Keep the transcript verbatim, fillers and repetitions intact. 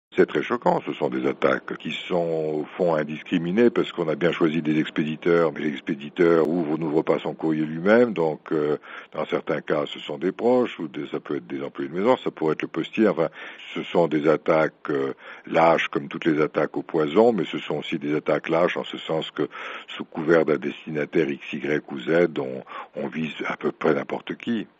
C'est très choquant, ce sont des attaques qui sont au fond indiscriminées parce qu'on a bien choisi des expéditeurs, mais l'expéditeur ouvre ou n'ouvre pas son courrier lui-même, donc euh, dans certains cas ce sont des proches, ou des, ça peut être des employés de maison, ça pourrait être le postier, enfin ce sont des attaques euh, lâches comme toutes les attaques au poison, mais ce sont aussi des attaques lâches en ce sens que sous couvert d'un destinataire X, Y ou Z, on, on vise à peu près n'importe qui.